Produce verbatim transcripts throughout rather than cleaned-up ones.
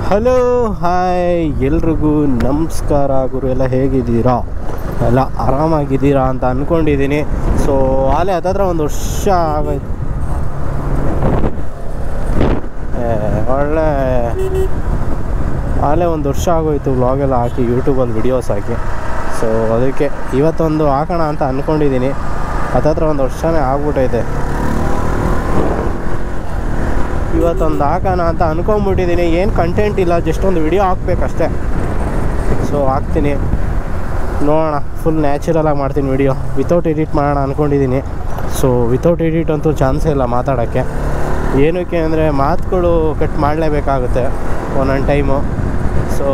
Hello hi ಎಲ್ರಿಗೂ ನಮಸ್ಕಾರ ಗುರು. ಎಲ್ಲ ಹೇಗಿದ್ದೀರಾ? ಎಲ್ಲ ಆರಾಮಾಗಿದ್ದೀರಾ ಅಂತ ಅಂದ್ಕೊಂಡಿದ್ದೀನಿ. ಸೊ ಆಲೆ ಹತ್ತತ್ರ ಒಂದು ವರ್ಷ ಆಗೋಯ್ತು. ಒಳ್ಳೆ ಆಲೆ ಒಂದು ವರ್ಷ ಆಗೋಯ್ತು ವ್ಲಾಗೆಲ್ಲ ಹಾಕಿ, ಯೂಟ್ಯೂಬಲ್ಲಿ ವಿಡಿಯೋಸ್ ಹಾಕಿ. ಸೊ ಅದಕ್ಕೆ ಇವತ್ತೊಂದು ಹಾಕೋಣ ಅಂತ ಅಂದ್ಕೊಂಡಿದ್ದೀನಿ. ಹತ್ತತ್ರ ಒಂದು ವರ್ಷನೇ ಆಗ್ಬಿಟ್ಟೈತೆ. ಇವತ್ತೊಂದು ಹಾಕೋಣ ಅಂತ ಅಂದ್ಕೊಂಬಿಟ್ಟಿದ್ದೀನಿ. ಏನು ಕಂಟೆಂಟ್ ಇಲ್ಲ, ಜಸ್ಟ್ ಒಂದು ವಿಡಿಯೋ ಹಾಕ್ಬೇಕಷ್ಟೆ. ಸೊ ಹಾಕ್ತೀನಿ, ನೋಡೋಣ. ಫುಲ್ ನ್ಯಾಚುರಲಾಗಿ ಮಾಡ್ತೀನಿ ವಿಡಿಯೋ, ವಿತೌಟ್ ಎಡಿಟ್ ಮಾಡೋಣ ಅಂದ್ಕೊಂಡಿದ್ದೀನಿ. ಸೊ ವಿತೌಟ್ ಎಡಿಟ್ ಅಂತೂ ಚಾನ್ಸೇ ಇಲ್ಲ ಮಾತಾಡೋಕ್ಕೆ. ಏನಕ್ಕೆ ಅಂದರೆ ಮಾತುಗಳು ಕಟ್ ಮಾಡಲೇಬೇಕಾಗುತ್ತೆ ಒಂದೊಂದು ಟೈಮು. ಸೊ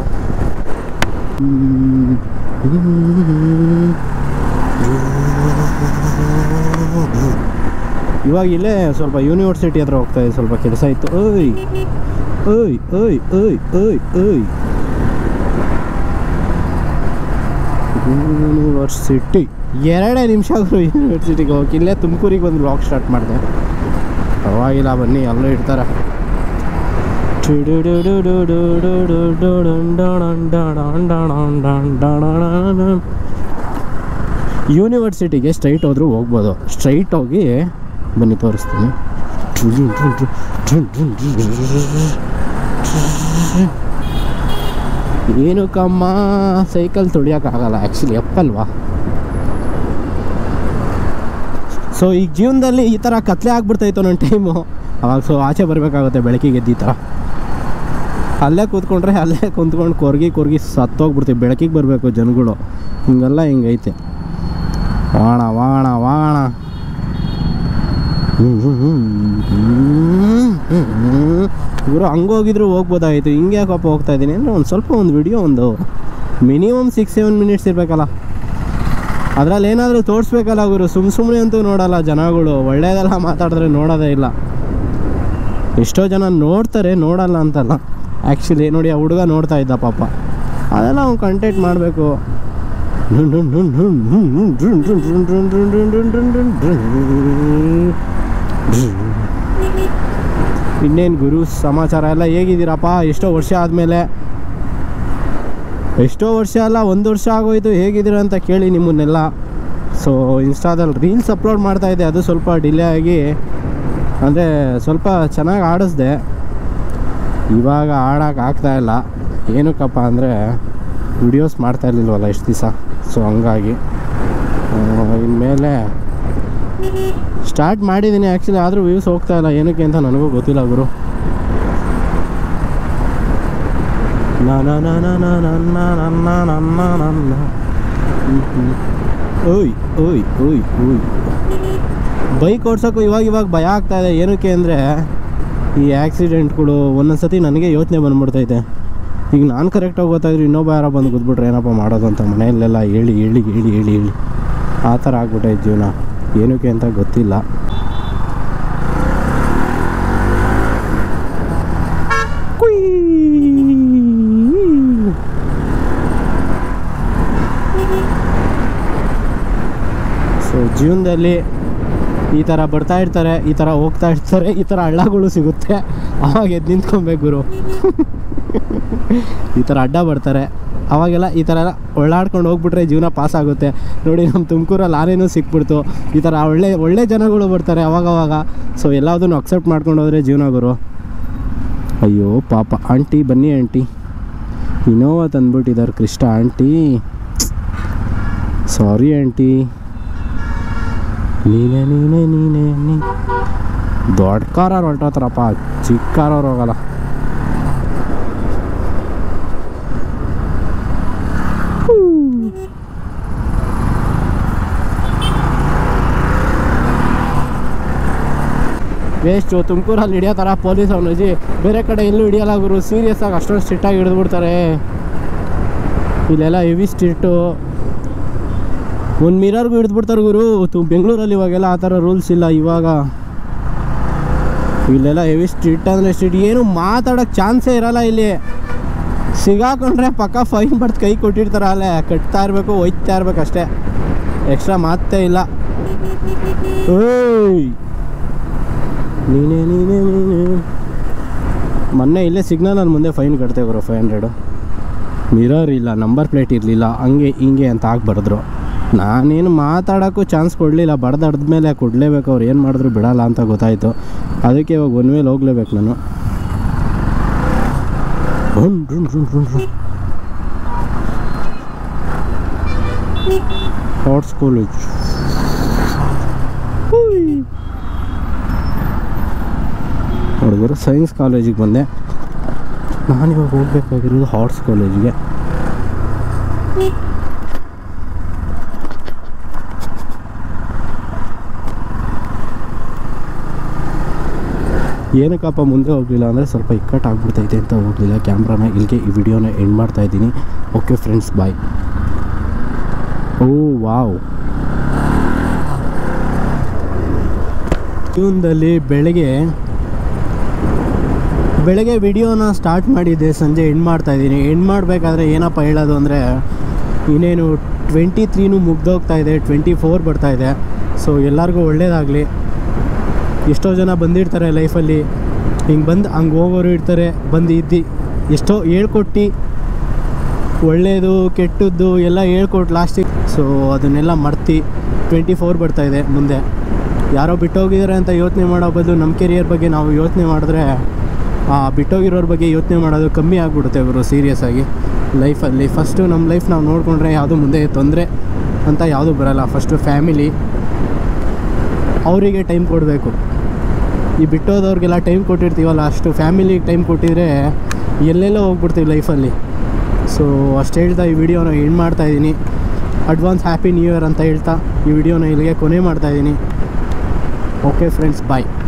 ಇವಾಗ ಇಲ್ಲೇ ಸ್ವಲ್ಪ ಯೂನಿವರ್ಸಿಟಿ ಹತ್ರ ಹೋಗ್ತಾಯಿದ್ದೆ, ಸ್ವಲ್ಪ ಕೆಲಸ ಇತ್ತು. ಓಯ್ ಓಯ್ ಓಯ್ ಓಯ್ ಓಯ್ ಓಯ್ ಯೂನಿವರ್ಸಿಟಿ ಎರಡೇ ನಿಮಿಷ ಯೂನಿವರ್ಸಿಟಿಗೆ ಹೋಗಿ ಇಲ್ಲೇ ತುಮಕೂರಿಗೆ ಒಂದು ವ್ಲಾಗ್ ಸ್ಟಾರ್ಟ್ ಮಾಡಿದೆ. ಪರವಾಗಿಲ್ಲ, ಬನ್ನಿ, ಎಲ್ಲರೂ ಇರ್ತಾರೆ. ಯೂನಿವರ್ಸಿಟಿಗೆ ಸ್ಟ್ರೈಟ್ ಹೋದರೂ ಹೋಗ್ಬೋದು. ಸ್ಟ್ರೈಟ್ ಹೋಗಿ ಬನ್ನಿ ತೋರಿಸ್ತೀನಿ. ಏನು ಕಮ್ಮ ಸೈಕಲ್ ತುಳಿಯೋಕ್ಕಾಗಲ್ಲ ಆ್ಯಕ್ಚುಲಿ, ಅಪ್ಪಲ್ವಾ. ಸೊ ಈಗ ಜೀವನದಲ್ಲಿ ಈ ಥರ ಕತ್ಲೆ ಆಗ್ಬಿಡ್ತಾಯಿತ್ತು ನನ್ನ ಟೈಮು. ಅವಾಗ ಸೊ ಆಚೆ ಬರಬೇಕಾಗುತ್ತೆ ಬೆಳಕಿಗೆ ಎದ್ದು. ಈ ಥರ ಅಲ್ಲೇ ಕೂತ್ಕೊಂಡ್ರೆ ಅಲ್ಲೇ ಕುಂತ್ಕೊಂಡು ಕೊರ್ಗಿ ಕೊರ್ಗಿ ಸತ್ತೋಗ್ಬಿಡ್ತೀವಿ. ಬೆಳಕಿಗೆ ಬರಬೇಕು ಜನಗಳು. ಹಿಂಗೆಲ್ಲ ಹಿಂಗೈತೆ. ವಾಣ ವಾಣ ವಾಣ ಇವರು ಹಂಗೋಗಿದ್ರು ಹೋಗ್ಬೋದಾಗಿತ್ತು. ಹಿಂಗೆ ಯಾಕಪ್ಪ ಹೋಗ್ತಾ ಇದ್ದೀನಿ ಅಂದರೆ ಒಂದು ಸ್ವಲ್ಪ ಒಂದು ವಿಡಿಯೋ ಒಂದು ಮಿನಿಮಮ್ ಸಿಕ್ಸ್ ಸೆವೆನ್ ಮಿನಿಟ್ಸ್ ಇರಬೇಕಲ್ಲ. ಅದರಲ್ಲಿ ಏನಾದರೂ ತೋರಿಸ್ಬೇಕಲ್ಲ ಗುರು. ಸುಮ್ಮ ಸುಮ್ಮನೆ ಅಂತೂ ನೋಡಲ್ಲ ಜನಗಳು. ಒಳ್ಳೆಯದೆಲ್ಲ ಮಾತಾಡಿದ್ರೆ ನೋಡೋದೇ ಇಲ್ಲ. ಎಷ್ಟೋ ಜನ ನೋಡ್ತಾರೆ, ನೋಡಲ್ಲ ಅಂತಲ್ಲ. ಆ್ಯಕ್ಚುಲಿ ನೋಡಿ, ಆ ಹುಡುಗ ನೋಡ್ತಾ ಇದ್ದ ಪಾಪ. ಅದೆಲ್ಲ ಅವ್ನು ಕಂಟೆಂಟ್ ಮಾಡಬೇಕು. ಇನ್ನೇನು ಗುರು ಸಮಾಚಾರ ಎಲ್ಲ ಹೇಗಿದ್ದೀರಪ್ಪ? ಎಷ್ಟೋ ವರ್ಷ ಆದಮೇಲೆ, ಎಷ್ಟೋ ವರ್ಷ ಅಲ್ಲ ಒಂದು ವರ್ಷ ಆಗೋಯ್ತು. ಹೇಗಿದ್ದೀರ ಅಂತ ಕೇಳಿ ನಿಮ್ಮನ್ನೆಲ್ಲ. ಸೊ ಇನ್ಸ್ಟಾದಲ್ಲಿ ರೀಲ್ಸ್ ಅಪ್ಲೋಡ್ ಮಾಡ್ತಾಯಿದ್ದೆ, ಅದು ಸ್ವಲ್ಪ ಡಿಲೇ ಆಗಿ, ಅಂದರೆ ಸ್ವಲ್ಪ ಚೆನ್ನಾಗಿ ಆಡಿಸ್ದೆ. ಇವಾಗ ಆಡೋಕೆ ಆಗ್ತಾಯಿಲ್ಲ. ಏನಕ್ಕಪ್ಪ ಅಂದರೆ ವಿಡಿಯೋಸ್ ಮಾಡ್ತಾಯಿರ್ಲಿಲ್ವಲ್ಲ ಇಷ್ಟು ದಿವಸ. ಸೊ ಹಂಗಾಗಿ ಇನ್ಮೇಲೆ ಸ್ಟಾರ್ಟ್ ಮಾಡಿದ್ದೀನಿ ಆ್ಯಕ್ಚುಲಿ. ಆದರೂ ವ್ಯೂಸ್ ಹೋಗ್ತಾಯಿಲ್ಲ, ಏನಕ್ಕೆ ಅಂತ ನನಗೂ ಗೊತ್ತಿಲ್ಲ ಗುರು. ಓಯ್ ಓಯ್ ಓಯ್ ಓಯ್ ಬೈಕ್ ಓಡ್ಸೋಕ್ಕೂ ಇವಾಗ ಇವಾಗ ಭಯ ಆಗ್ತಾಯಿದೆ. ಏನಕ್ಕೆ ಅಂದರೆ ಈ ಆ್ಯಕ್ಸಿಡೆಂಟ್ಗಳು ಒಂದೊಂದು ಸತಿ ನನಗೆ ಯೋಚನೆ ಬಂದ್ಬಿಡ್ತೈತೆ. ಈಗ ನಾನು ಕರೆಕ್ಟಾಗಿ ಗೊತ್ತಾಯಿದ್ರು ಇನ್ನೊಬ್ಬ ಯಾರೋ ಬಂದು ಕೂತ್ಬಿಟ್ರೆ ಏನಪ್ಪ ಮಾಡೋದು ಅಂತ ಮನೆಯಲ್ಲೆಲ್ಲ ಹೇಳಿ ಹೇಳಿ ಹೇಳಿ ಹೇಳಿ ಹೇಳಿ ಆ ಥರ ಆಗ್ಬಿಟ್ಟೈತೆ ಜೀವನ. ಏನಕ್ಕೆ ಅಂತ ಗೊತ್ತಿಲ್ಲ. ಸೊ ಜೀವನದಲ್ಲಿ ಈ ಥರ ಬರ್ತಾ ಇರ್ತಾರೆ, ಈ ಥರ ಹೋಗ್ತಾ ಇರ್ತಾರೆ, ಈ ಥರ ಹಳ್ಳಗಳು ಸಿಗುತ್ತೆ. ಆವಾಗ ಎದ್ದು ನಿಂತ್ಕೊಬೇಕು ಗುರು. ಈ ಥರ ಅಡ್ಡ ಬರ್ತಾರೆ, ಅವಾಗೆಲ್ಲ ಈ ಥರ ಎಲ್ಲ ಒಳ್ಳಾಡ್ಕೊಂಡು ಹೋಗ್ಬಿಟ್ರೆ ಜೀವನ ಪಾಸ್ ಆಗುತ್ತೆ. ನೋಡಿ, ನಮ್ಮ ತುಮಕೂರಲ್ಲಿ ಆನೇನೂ ಸಿಕ್ಬಿಡ್ತು. ಈ ಥರ ಒಳ್ಳೆ ಒಳ್ಳೆ ಜನಗಳು ಬರ್ತಾರೆ ಅವಾಗವಾಗ. ಸೊ ಎಲ್ಲದನ್ನು ಅಕ್ಸೆಪ್ಟ್ ಮಾಡ್ಕೊಂಡು ಹೋದರೆ ಜೀವನ ಗುರು. ಅಯ್ಯೋ ಪಾಪ ಆಂಟಿ, ಬನ್ನಿ ಆಂಟಿ. ಇನೋವಾ ತಂದ್ಬಿಟ್ಟಿದ್ದಾರೆ ಕೃಷ್ಣ ಆಂಟಿ. Sorry aunty. ನೀನೇ ನೀನೇ ನೀನೇ ನೀ ದೊಡ್ಡ ಕಾರವ್ರು ಹೊರಟೋತಾರಪ್ಪ, ಚಿಕ್ಕ ಕಾರವ್ರು ಹೋಗಲ್ಲ. ವೇಸ್ಟು ತುಮಕೂರಲ್ಲಿ ಹಿಡಿಯೋ ಥರ ಪೊಲೀಸ್ ಅವನಜಿ ಬೇರೆ ಕಡೆ ಎಲ್ಲೂ ಹಿಡಿಯಲ್ಲ ಗುರು. ಸೀರಿಯಸ್ ಆಗಿ ಅಷ್ಟೊಂದು ಸ್ಟ್ರಿಕ್ಟಾಗಿ ಹಿಡಿದ್ಬಿಡ್ತಾರೆ. ಇಲ್ಲೆಲ್ಲ ಹೆವಿ ಸ್ಟ್ರಿಕ್ಟು. ಒಂದು ಮಿರರ್ಗೂ ಹಿಡಿದ್ಬಿಡ್ತಾರೆ ಗುರು. ತು ಬೆಂಗಳೂರಲ್ಲಿ ಇವಾಗೆಲ್ಲ ಆ ಥರ ರೂಲ್ಸ್ ಇಲ್ಲ. ಇವಾಗ ಇಲ್ಲೆಲ್ಲ ಹೆವಿ ಸ್ಟ್ರಿಕ್ಟ್ ಅಂದರೆ ಸ್ಟ್ರಿಕ್ಟ್. ಏನು ಮಾತಾಡೋಕ್ಕೆ ಚಾನ್ಸೇ ಇರೋಲ್ಲ ಇಲ್ಲಿ. ಸಿಗಾಕೊಂಡ್ರೆ ಪಕ್ಕ ಫೈನ್ ಬರ್ದು ಕೈ ಕೊಟ್ಟಿರ್ತಾರೆ. ಅಲ್ಲೇ ಕಟ್ತಾ ಇರಬೇಕು, ಒಯ್ತಾ ಇರ್ಬೇಕು ಅಷ್ಟೇ, ಎಕ್ಸ್ಟ್ರಾ ಮಾತೇ ಇಲ್ಲ. ಓಯ್ ನೀನೇ ನೀನೇ ನೀನೇ ಮೊನ್ನೆ ಇಲ್ಲೇ ಸಿಗ್ನಲಲ್ಲಿ ಮುಂದೆ ಫೈನ್ ಕಟ್ತೇವೆ ಗುರು ಫೈವ್ ಹಂಡ್ರೆಡು. ಮಿರರ್ ಇಲ್ಲ, ನಂಬರ್ ಪ್ಲೇಟ್ ಇರಲಿಲ್ಲ, ಹಂಗೆ ಹಿಂಗೆ ಅಂತ ಹಾಕಿ ಬರೆದ್ರು. ನಾನೇನು ಮಾತಾಡೋಕ್ಕೂ ಚಾನ್ಸ್ ಕೊಡಲಿಲ್ಲ, ಬಡ್ದಾಡ್ದ ಮೇಲೆ ಕೊಡಲೇಬೇಕು, ಅವ್ರು ಏನು ಮಾಡಿದ್ರು ಬಿಡಲ್ಲ ಅಂತ ಗೊತ್ತಾಯಿತು. ಅದಕ್ಕೆ ಇವಾಗ ಒನ್ ವೇಲ್ ಹೋಗ್ಲೇಬೇಕು ನಾನು. ಆರ್ಟ್ಸ್ ಕಾಲೇಜ್ ನೋಡಿದ್ರು ಸೈನ್ಸ್ ಕಾಲೇಜಿಗೆ ಬಂದೆ. ನಾನಿವಾಗ ಹೋಗ್ಬೇಕಾಗಿರೋದು ಆರ್ಟ್ಸ್ ಕಾಲೇಜಿಗೆ. ಏನಕ್ಕಪ್ಪ ಮುಂದೆ ಹೋಗಲಿಲ್ಲ ಅಂದರೆ ಸ್ವಲ್ಪ ಇಕ್ಕಟ್ಟು ಆಗ್ಬಿಡ್ತೈತೆ ಅಂತ ಹೋಗಲಿಲ್ಲ. ಕ್ಯಾಮ್ರಾನ ಇಲ್ಲಿಗೆ ಈ ವಿಡಿಯೋನ ಎಂಡ್ ಮಾಡ್ತಾಯಿದ್ದೀನಿ. Okay friends, bye. Oh wow, ಜೀವನದಲ್ಲಿ ಬೆಳಗ್ಗೆ ಬೆಳಗ್ಗೆ ವಿಡಿಯೋನ ಸ್ಟಾರ್ಟ್ ಮಾಡಿದ್ದೆ, ಸಂಜೆ ಎಂಡ್ ಮಾಡ್ತಾಯಿದ್ದೀನಿ. ಎಂಡ್ ಮಾಡಬೇಕಾದ್ರೆ ಏನಪ್ಪ ಹೇಳೋದು ಅಂದರೆ, ಇನ್ನೇನು ಟ್ವೆಂಟಿ ತ್ರೀನೂ ಮುಗ್ದೋಗ್ತಾಯಿದೆ, ಟ್ವೆಂಟಿ ಫೋರ್ ಬರ್ತಾಯಿದೆ. ಸೊ ಎಲ್ಲರಿಗೂ ಒಳ್ಳೆಯದಾಗಲಿ. ಎಷ್ಟೋ ಜನ ಬಂದಿರ್ತಾರೆ ಲೈಫಲ್ಲಿ, ಹಿಂಗೆ ಬಂದು ಹಂಗೆ ಹೋಗೋರು ಇರ್ತಾರೆ, ಬಂದು ಇದ್ದು ಎಷ್ಟೋ ಹೇಳ್ಕೊಟ್ಟು ಒಳ್ಳೆಯದು ಕೆಟ್ಟದ್ದು ಎಲ್ಲ ಹೇಳ್ಕೊಟ್ಟು ಲಾಸ್ಟಿಗೆ ಸೊ ಅದನ್ನೆಲ್ಲ ಮರ್ತಿ ಟ್ವೆಂಟಿ ಫೋರ್ ಬರ್ತಾಯಿದೆ. ಮುಂದೆ ಯಾರೋ ಬಿಟ್ಟೋಗಿದ್ದಾರೆ ಅಂತ ಯೋಚನೆ ಮಾಡೋ ಬದಲು ನಮ್ಮ ಕೆರಿಯರ್ ಬಗ್ಗೆ ನಾವು ಯೋಚನೆ ಮಾಡಿದ್ರೆ ಬಿಟ್ಟೋಗಿರೋರ ಬಗ್ಗೆ ಯೋಚನೆ ಮಾಡೋದು ಕಮ್ಮಿ ಆಗಿಬಿಡುತ್ತೆ ಅವರು ಸೀರಿಯಸ್ ಆಗಿ ಲೈಫಲ್ಲಿ. ಫಸ್ಟು ನಮ್ಮ ಲೈಫ್ ನಾವು ನೋಡಿಕೊಂಡ್ರೆ ಯಾವುದೂ ಮುಂದೆ ತೊಂದರೆ ಅಂತ ಯಾವುದೂ ಬರೋಲ್ಲ. ಫಸ್ಟು ಫ್ಯಾಮಿಲಿ, ಅವರಿಗೆ ಟೈಮ್ ಕೊಡಬೇಕು. ಈ ಬಿಟ್ಟೋದವ್ರಿಗೆಲ್ಲ ಟೈಮ್ ಕೊಟ್ಟಿರ್ತೀವಲ್ಲ, ಅಷ್ಟು ಫ್ಯಾಮಿಲಿಗೆ ಟೈಮ್ ಕೊಟ್ಟಿದ್ರೆ ಎಲ್ಲೆಲ್ಲೋ ಹೋಗ್ಬಿಡ್ತೀವಿ ಲೈಫಲ್ಲಿ. ಸೊ ಅಷ್ಟು ಹೇಳ್ತಾ ಈ ವಿಡಿಯೋನ ಎಂಡ್ ಮಾಡ್ತಾಯಿದ್ದೀನಿ. ಅಡ್ವಾನ್ಸ್ ಹ್ಯಾಪಿ ನ್ಯೂ ಇಯರ್ ಅಂತ ಹೇಳ್ತಾ ಈ ವಿಡಿಯೋನ ಇಲ್ಲಿಗೆ ಕೊನೆ ಮಾಡ್ತಾಯಿದ್ದೀನಿ. ಓಕೆ ಫ್ರೆಂಡ್ಸ್, ಬಾಯ್.